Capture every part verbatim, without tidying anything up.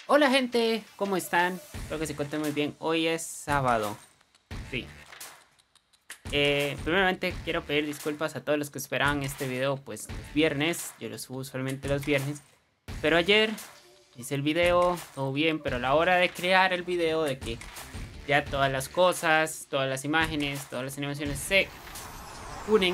Hola gente, ¿cómo están? Espero que se encuentren muy bien. Hoy es sábado. Sí. Eh, primeramente quiero pedir disculpas a todos los que esperaban este video pues los viernes. Yo lo subo usualmente los viernes. Pero ayer hice el video, todo bien, pero a la hora de crear el video, de que ya todas las cosas, todas las imágenes, todas las animaciones se unen,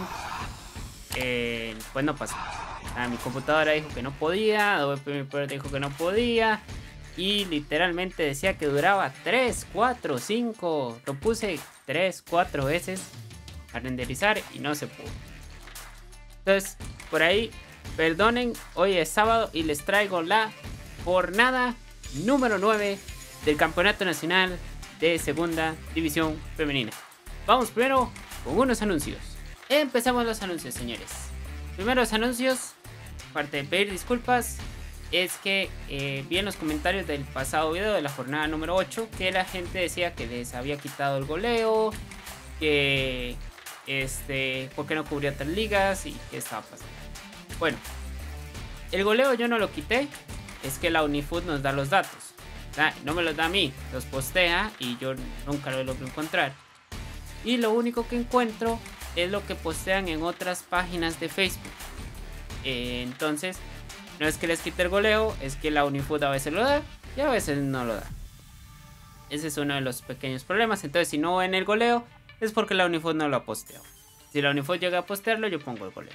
eh, pues no pasó. Ah, mi computadora dijo que no podía, Adobe Premiere Pro dijo que no podía. Y literalmente decía que duraba tres, cuatro, cinco. Lo puse tres, cuatro veces a renderizar y no se pudo. Entonces, por ahí, perdonen, hoy es sábado y les traigo la jornada número nueve del Campeonato Nacional de Segunda División Femenina. Vamos primero con unos anuncios. Empezamos los anuncios, señores. Primeros anuncios, aparte de pedir disculpas, es que eh, vi en los comentarios del pasado video de la jornada número ocho que la gente decía que les había quitado el goleo, que este, por qué no cubría otras ligas y qué estaba pasando. Bueno, el goleo yo no lo quité, es que la Unifoot nos da los datos, o sea, no me los da a mí, los postea y yo nunca lo logro encontrar. Y lo único que encuentro es lo que postean en otras páginas de Facebook. Eh, entonces, no es que les quite el goleo, es que la Unifoot a veces lo da y a veces no lo da. Ese es uno de los pequeños problemas. Entonces, si no ven el goleo, es porque la Unifoot no lo ha posteado. Si la Unifoot llega a postearlo, yo pongo el goleo.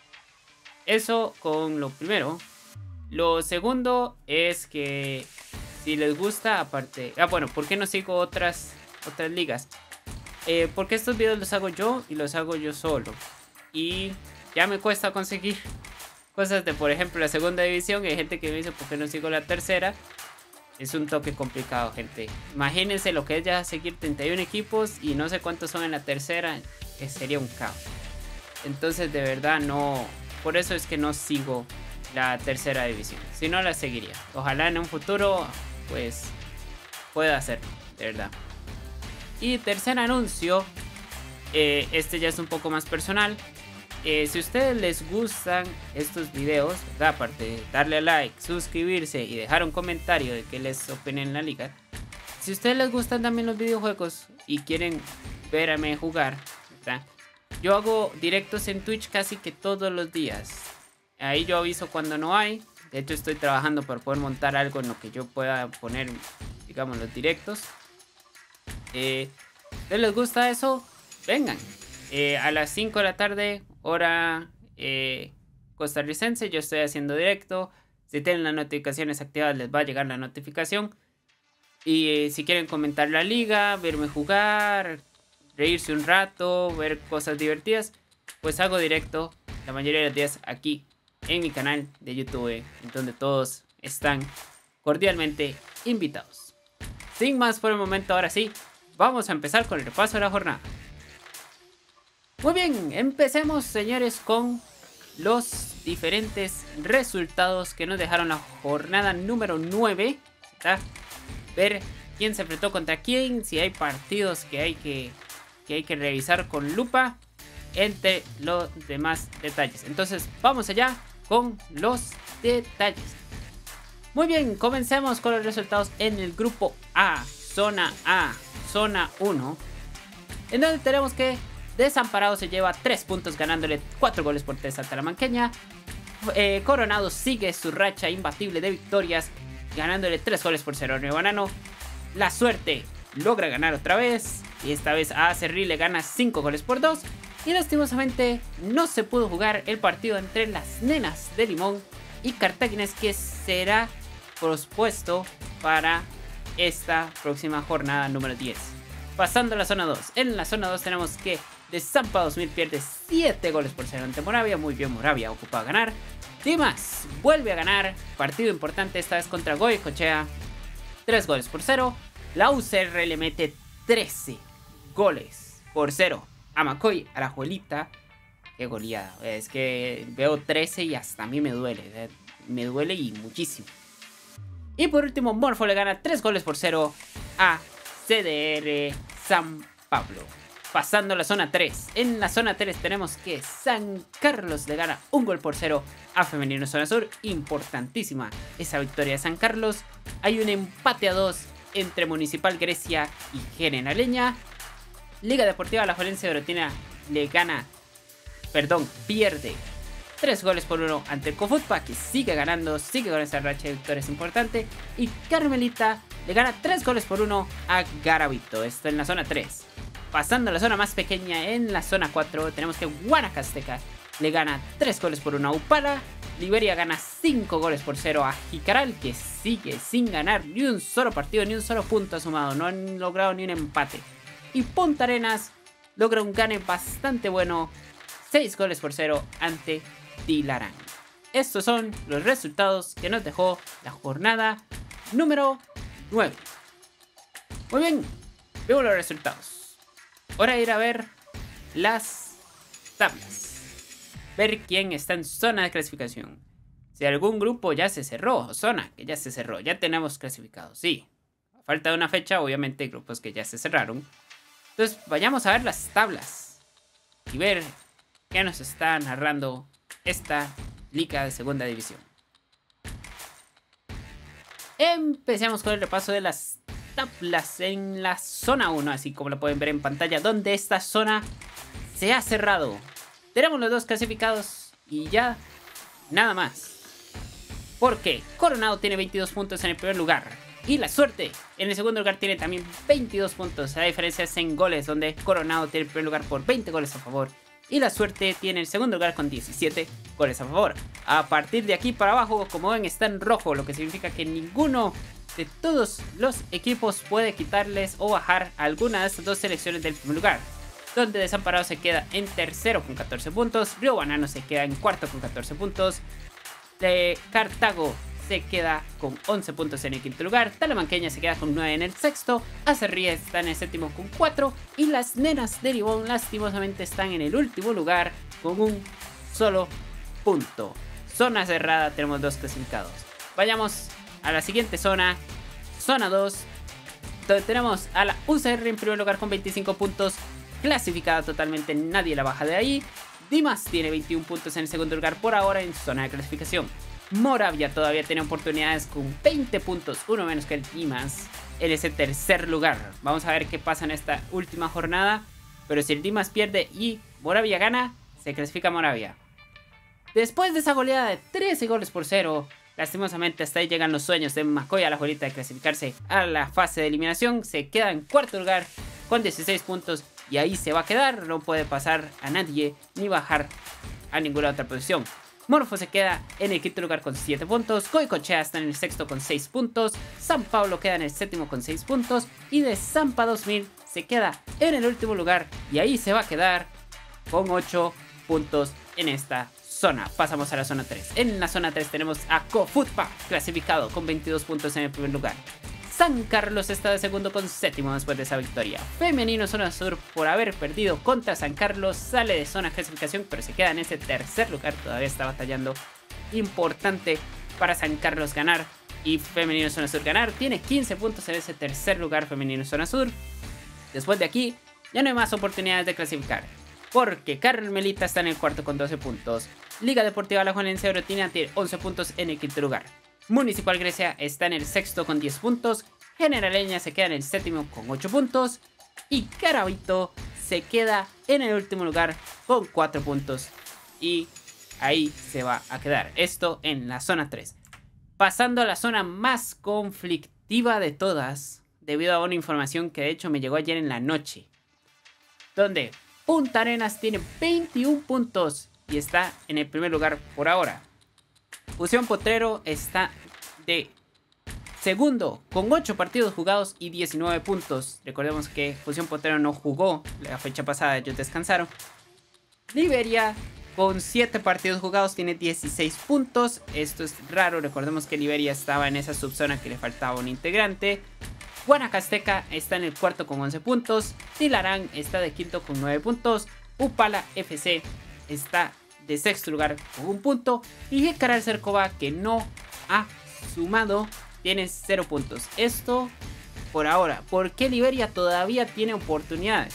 Eso con lo primero. Lo segundo es que si les gusta, aparte... Ah, bueno, ¿por qué no sigo otras, otras ligas? Eh, porque estos videos los hago yo y los hago yo solo. Y ya me cuesta conseguir cosas de, por ejemplo, la segunda división. Hay gente que me dice, ¿por qué no sigo la tercera? Es un toque complicado, gente. Imagínense lo que es ya seguir treinta y uno equipos y no sé cuántos son en la tercera. Que sería un caos. Entonces, de verdad, no... Por eso es que no sigo la tercera división. Si no, la seguiría. Ojalá en un futuro, pues, pueda hacerlo, de verdad. Y tercer anuncio. Eh, este ya es un poco más personal. Eh, si a ustedes les gustan estos videos, ¿verdad? Aparte de darle a like, suscribirse y dejar un comentario de qué les opinen en la liga. Si a ustedes les gustan también los videojuegos y quieren verme jugar, ¿verdad? Yo hago directos en Twitch casi que todos los días. Ahí yo aviso cuando no hay. De hecho estoy trabajando para poder montar algo en lo que yo pueda poner, digamos, los directos. Eh, ¿Si les gusta eso? Vengan. Eh, a las cinco de la tarde, hora eh, costarricense, yo estoy haciendo directo. Si tienen las notificaciones activadas, les va a llegar la notificación. Y eh, si quieren comentar la liga, verme jugar, reírse un rato, ver cosas divertidas, pues hago directo la mayoría de los días aquí en mi canal de YouTube, en donde todos están cordialmente invitados. Sin más por el momento, ahora sí, vamos a empezar con el repaso de la jornada. Muy bien, empecemos, señores, con los diferentes resultados que nos dejaron la jornada número nueve. ¿Está? Ver quién se enfrentó contra quién, si hay partidos que hay que, que hay que revisar con lupa, entre los demás detalles. Entonces, vamos allá con los detalles. Muy bien, comencemos con los resultados en el grupo A, zona A, zona uno, en donde tenemos que Desamparado se lleva tres puntos ganándole cuatro goles por tres a Talamanqueña. Eh, Coronado sigue su racha imbatible de victorias ganándole tres goles por cero a Nuevo Banano. La Suerte logra ganar otra vez y esta vez a Cerril le gana cinco goles por dos. Y lastimosamente no se pudo jugar el partido entre las Nenas de Limón y Cartagines, que será pospuesto para esta próxima jornada número diez. Pasando a la zona dos. En la zona dos tenemos que Desampa dos mil pierde siete goles por cero ante Moravia. Muy bien, Moravia ocupa a ganar. Dimas vuelve a ganar. Partido importante esta vez contra Goicoechea. tres goles por cero. La U C R le mete trece goles por cero a Macoy, a la Juelita. Qué goleada. Es que veo trece y hasta a mí me duele. ¿eh? Me duele y muchísimo. Y por último, Morfo le gana tres goles por cero a C D R San Pablo. Pasando a la zona tres. En la zona tres tenemos que San Carlos le gana un gol por cero a Femenino Zona Sur. Importantísima esa victoria de San Carlos. hay un empate a dos entre Municipal Grecia y Generaleña. Liga Deportiva Alajuelense de Orotina le gana, perdón, pierde tres goles por uno ante el Cofutpa, que sigue ganando, sigue con esa racha de victorias importante. Y Carmelita le gana tres goles por uno a Garavito. Esto en la zona tres. Pasando a la zona más pequeña, en la zona cuatro, tenemos que Guanacasteca le gana tres goles por uno a Upala. Liberia gana cinco goles por cero a Jicaral, que sigue sin ganar ni un solo partido, ni un solo punto sumado. No han logrado ni un empate. Y Punta Arenas logra un gane bastante bueno, seis goles por cero ante Dilarán. Estos son los resultados que nos dejó la jornada número nueve. Muy bien, vemos los resultados. Ahora ir a ver las tablas. Ver quién está en zona de clasificación. Si algún grupo ya se cerró, zona que ya se cerró, ya tenemos clasificados, sí. A falta de una fecha, obviamente hay grupos que ya se cerraron. Entonces vayamos a ver las tablas y ver qué nos está narrando esta liga de segunda división. Empecemos con el repaso de las tablas en la zona uno, así como lo pueden ver en pantalla, donde esta zona se ha cerrado. Tenemos los dos clasificados y ya nada más. Porque Coronado tiene veintidós puntos en el primer lugar. Y La Suerte en el segundo lugar tiene también veintidós puntos. La diferencia es en goles, donde Coronado tiene el primer lugar por veinte goles a favor. Y La Suerte tiene el segundo lugar con diecisiete goles a favor. A partir de aquí para abajo, como ven, está en rojo, lo que significa que ninguno de todos los equipos puede quitarles o bajar alguna de estas dos selecciones del primer lugar. Donde Desamparado se queda en tercero con catorce puntos. Río Banano se queda en cuarto con catorce puntos. De Cartago se queda con once puntos en el quinto lugar. Talamanqueña se queda con nueve en el sexto. Acerría está en el séptimo con cuatro. Y las Nenas de Libón lastimosamente están en el último lugar con un solo punto. Zona cerrada, tenemos dos clasificados. Vayamos a la siguiente zona. Zona dos. Donde tenemos a la U C R en primer lugar con veinticinco puntos. Clasificada totalmente, nadie la baja de ahí. Dimas tiene veintiún puntos en el segundo lugar por ahora en zona de clasificación. Moravia todavía tiene oportunidades con veinte puntos, uno menos que el Dimas en ese tercer lugar. Vamos a ver qué pasa en esta última jornada. Pero si el Dimas pierde y Moravia gana, se clasifica Moravia. Después de esa goleada de trece goles por cero, lastimosamente hasta ahí llegan los sueños de Macoy Alajuelita de clasificarse a la fase de eliminación. Se queda en cuarto lugar con dieciséis puntos. Y ahí se va a quedar, no puede pasar a nadie ni bajar a ninguna otra posición. Morfo se queda en el quinto lugar con siete puntos. Goicochea está en el sexto con seis puntos. San Pablo queda en el séptimo con seis puntos. Y de Zampa dos mil se queda en el último lugar. Y ahí se va a quedar con ocho puntos en esta zona. Pasamos a la zona tres. En la zona tres tenemos a Cofutpa clasificado con veintidós puntos en el primer lugar. San Carlos está de segundo con séptimo después de esa victoria. Femenino Zona Sur, por haber perdido contra San Carlos, sale de zona de clasificación, pero se queda en ese tercer lugar. Todavía está batallando. Importante para San Carlos ganar y Femenino Zona Sur ganar. Tiene quince puntos en ese tercer lugar Femenino Zona Sur. Después de aquí ya no hay más oportunidades de clasificar, porque Carmelita está en el cuarto con doce puntos. Liga Deportiva Alajuelense de Orotina tiene once puntos en el quinto lugar. Municipal Grecia está en el sexto con diez puntos. Generaleña se queda en el séptimo con ocho puntos. Y Garavito se queda en el último lugar con cuatro puntos. Y ahí se va a quedar. Esto en la zona tres. Pasando a la zona más conflictiva de todas, debido a una información que de hecho me llegó ayer en la noche. Donde Punta Arenas tiene veintiún puntos y está en el primer lugar por ahora. Fusión Potrero está de segundo con ocho partidos jugados y diecinueve puntos. Recordemos que Fusión Potrero no jugó la fecha pasada, ellos descansaron. Liberia con siete partidos jugados tiene dieciséis puntos. Esto es raro, recordemos que Liberia estaba en esa subzona que le faltaba un integrante. Guanacasteca está en el cuarto con once puntos. Dilarán está de quinto con nueve puntos. Upala F C está de sexto lugar con un punto. Y Jicaral Cercova, que no ha sumado, tiene cero puntos. Esto por ahora. ¿Por qué Liberia todavía tiene oportunidades?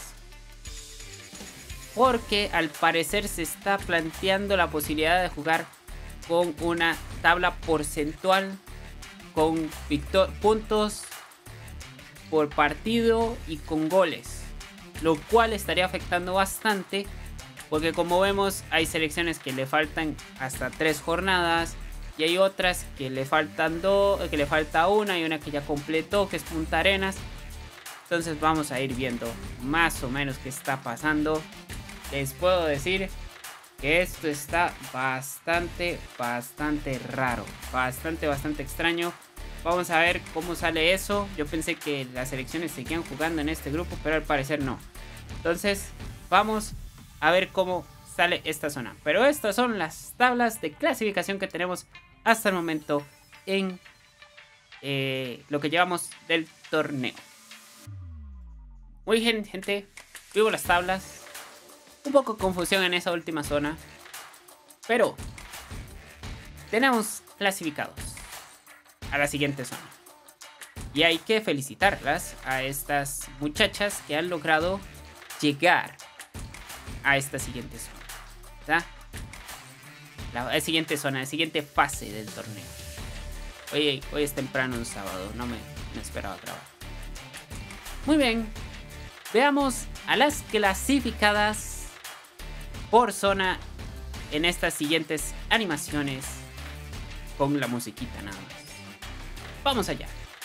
Porque al parecer se está planteando la posibilidad de jugar con una tabla porcentual con puntos por partido y con goles, lo cual estaría afectando bastante, porque como vemos hay selecciones que le faltan hasta tres jornadas y hay otras que le faltan dos, que le falta una y una que ya completó, que es Punta Arenas. Entonces vamos a ir viendo más o menos qué está pasando. Les puedo decir que esto está bastante, bastante raro. Bastante, bastante extraño. Vamos a ver cómo sale eso. Yo pensé que las selecciones seguían jugando en este grupo, pero al parecer no. Entonces vamos a ver cómo sale esta zona. Pero estas son las tablas de clasificación que tenemos hasta el momento en eh, lo que llevamos del torneo. Muy bien, gente, vivo las tablas. Un poco confusión en esa última zona, pero tenemos clasificados a la siguiente zona. Y hay que felicitarlas a estas muchachas que han logrado llegar a esta siguiente zona, ¿verdad? La, la siguiente zona, la siguiente fase del torneo. Hoy, hoy es temprano, un sábado, no me, me esperaba grabar. Muy bien. Veamos a las clasificadas por zona en estas siguientes animaciones con la musiquita nada más. Vamos allá.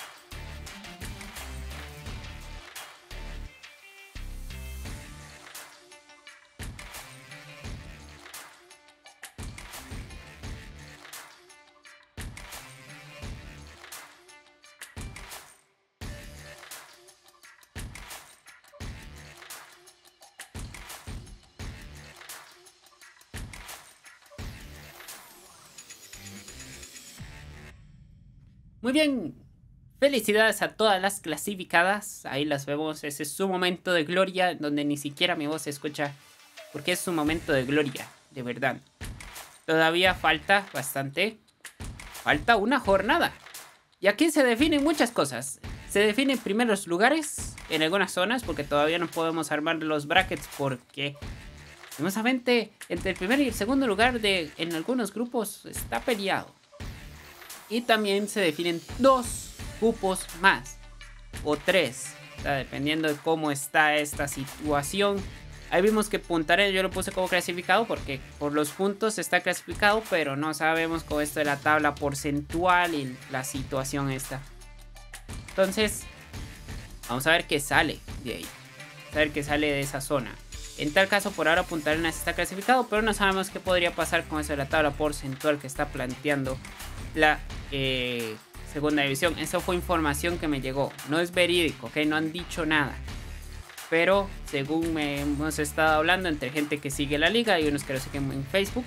Muy bien, felicidades a todas las clasificadas, ahí las vemos, ese es su momento de gloria, donde ni siquiera mi voz se escucha, porque es su momento de gloria, de verdad. Todavía falta bastante, falta una jornada, y aquí se definen muchas cosas. Se definen primeros lugares en algunas zonas, porque todavía no podemos armar los brackets, porque lastimosamente entre el primer y el segundo lugar de, en algunos grupos está peleado. Y también se definen dos cupos más, o tres, o sea, dependiendo de cómo está esta situación. Ahí vimos que Punta Arenas yo lo puse como clasificado porque por los puntos está clasificado, pero no sabemos con esto de la tabla porcentual y la situación esta. Entonces, vamos a ver qué sale de ahí, a ver qué sale de esa zona. En tal caso, por ahora Punta Arenas está clasificado, pero no sabemos qué podría pasar con eso de la tabla porcentual que está planteando la eh, segunda división. Eso fue información que me llegó, no es verídico, ¿ok? No han dicho nada, pero según me hemos estado hablando entre gente que sigue la liga y unos que lo siguen en Facebook,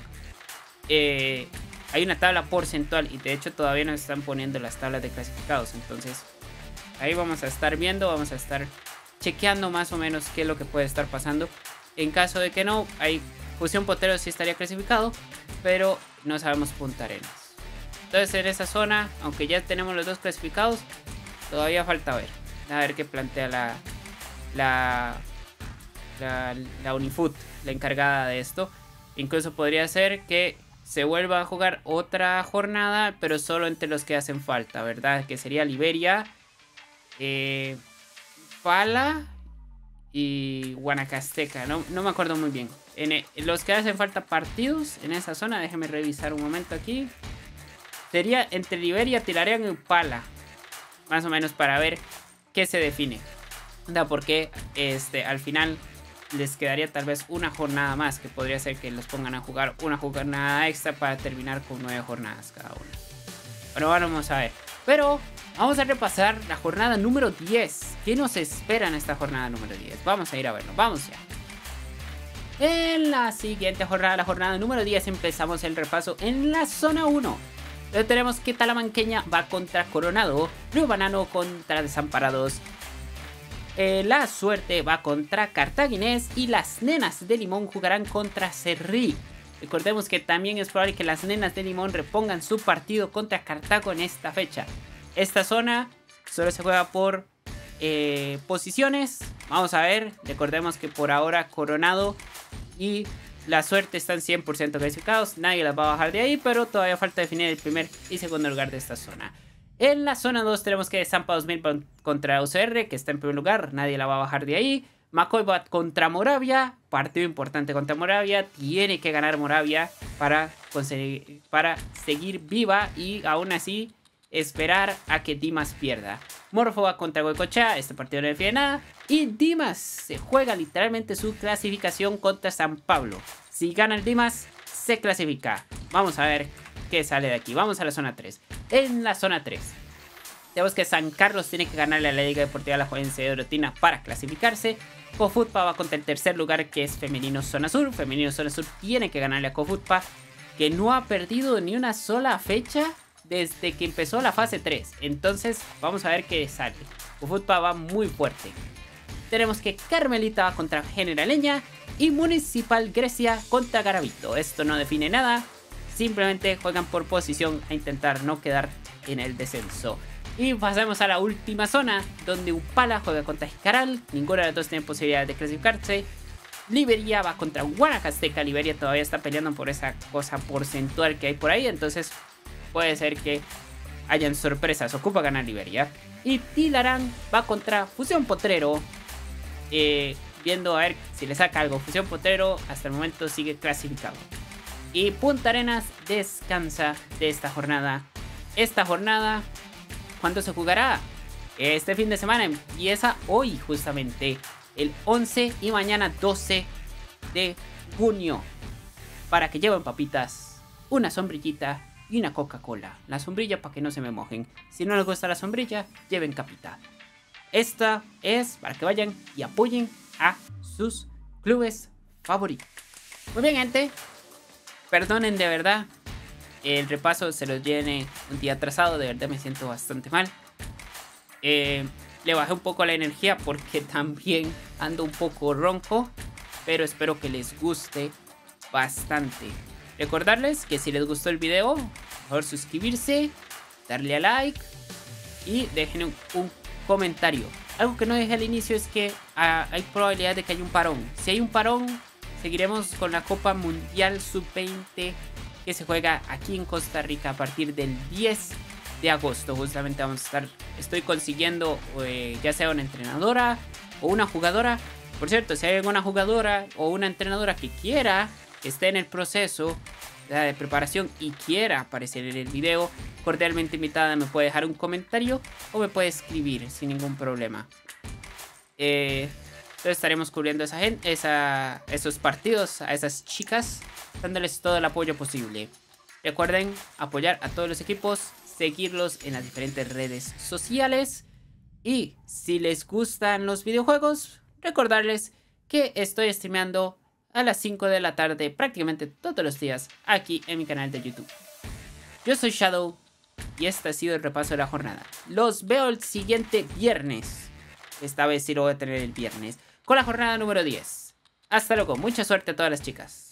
eh, hay una tabla porcentual y de hecho todavía nos están poniendo las tablas de clasificados. Entonces ahí vamos a estar viendo, vamos a estar chequeando más o menos qué es lo que puede estar pasando. En caso de que no, hay Fusión Potero sí estaría clasificado, pero no sabemos Punta Arenas. Entonces en esa zona, aunque ya tenemos los dos clasificados, todavía falta ver. A ver qué plantea la, la, la, la Unifoot, la encargada de esto. Incluso podría ser que se vuelva a jugar otra jornada, pero solo entre los que hacen falta, ¿verdad? Que sería Liberia, eh, Pala y Guanacasteca. No, no me acuerdo muy bien. En, en los que hacen falta partidos en esa zona, déjenme revisar un momento aquí. Sería entre Liberia, Tilarian y Pala, más o menos, para ver qué se define. Da, porque este, al final les quedaría tal vez una jornada más, que podría ser que los pongan a jugar una jornada extra para terminar con nueve jornadas cada una. Bueno, vamos a ver. Pero vamos a repasar la jornada número diez. ¿Qué nos espera en esta jornada número diez? Vamos a ir a verlo, vamos ya. En la siguiente jornada, la jornada número diez, empezamos el repaso en la zona uno. Luego tenemos que Talamanqueña va contra Coronado, Río Banano contra Desamparados, eh, La Suerte va contra Cartaginés y las Nenas de Limón jugarán contra Cerrí. Recordemos que también es probable que las Nenas de Limón repongan su partido contra Cartago en esta fecha. Esta zona solo se juega por eh, posiciones. Vamos a ver, recordemos que por ahora Coronado y La Suerte están cien por ciento clasificados, nadie las va a bajar de ahí, pero todavía falta definir el primer y segundo lugar de esta zona. En la zona dos tenemos que Zampa dos mil contra U C R, que está en primer lugar. Nadie la va a bajar de ahí. McCoy va contra Moravia. Partido importante contra Moravia. Tiene que ganar Moravia para, conseguir, para seguir viva y aún así esperar a que Dimas pierda. Morfo va contra Goicoechea. Este partido no define nada. Y Dimas se juega literalmente su clasificación contra San Pablo. Si gana el Dimas, se clasifica. Vamos a ver qué sale de aquí. Vamos a la zona tres. En la zona tres tenemos que San Carlos tiene que ganarle a la Liga Deportiva Alajuelense de Orotina para clasificarse. Cofutpa va contra el tercer lugar, que es Femenino Zona Sur. Femenino Zona Sur tiene que ganarle a Cofutpa, que no ha perdido ni una sola fecha desde que empezó la fase tres. Entonces vamos a ver qué sale. Cofutpa va muy fuerte. Tenemos que Carmelita va contra Generaleña y Municipal Grecia contra Garavito. Esto no define nada. Simplemente juegan por posición a intentar no quedar en el descenso. Y pasamos a la última zona, donde Upala juega contra Jicaral. Ninguna de las dos tiene posibilidad de clasificarse. Liberia va contra Guanacasteca. Liberia todavía está peleando por esa cosa porcentual que hay por ahí. Entonces puede ser que hayan sorpresas. Ocupa ganar Liberia. Y Tilarán va contra Fusión Potrero. Eh, viendo a ver si le saca algo. Fusión Potrero hasta el momento sigue clasificado. Y Punta Arenas descansa de esta jornada. Esta jornada, ¿cuándo se jugará? Este fin de semana empieza hoy justamente, el once y mañana doce de junio. Para que lleven papitas, una sombrillita y una Coca-Cola. La sombrilla para que no se me mojen. Si no les gusta la sombrilla, lleven capita. Esta es para que vayan y apoyen a sus clubes favoritos. Muy bien, gente. Perdonen de verdad. El repaso se los viene un día atrasado. De verdad me siento bastante mal. Eh, le bajé un poco la energía porque también ando un poco ronco. Pero espero que les guste bastante. Recordarles que si les gustó el video, mejor suscribirse, darle a like y dejen un, un comentario. Algo que no dije al inicio es que ah, hay probabilidad de que haya un parón. Si hay un parón, seguiremos con la Copa Mundial sub veinte que se juega aquí en Costa Rica a partir del diez de agosto. Justamente vamos a estar, estoy consiguiendo eh, ya sea una entrenadora o una jugadora. Por cierto, si hay alguna jugadora o una entrenadora que quiera, que esté en el proceso de preparación y quiera aparecer en el video, cordialmente invitada, me puede dejar un comentario o me puede escribir sin ningún problema. Eh... Entonces estaremos cubriendo esa gente, esa, esos partidos a esas chicas, dándoles todo el apoyo posible. Recuerden apoyar a todos los equipos, seguirlos en las diferentes redes sociales. Y si les gustan los videojuegos, recordarles que estoy streameando a las cinco de la tarde prácticamente todos los días aquí en mi canal de YouTube. Yo soy Shadow y este ha sido el repaso de la jornada. Los veo el siguiente viernes. Esta vez sí lo voy a tener el viernes con la jornada número diez. Hasta luego, mucha suerte a todas las chicas.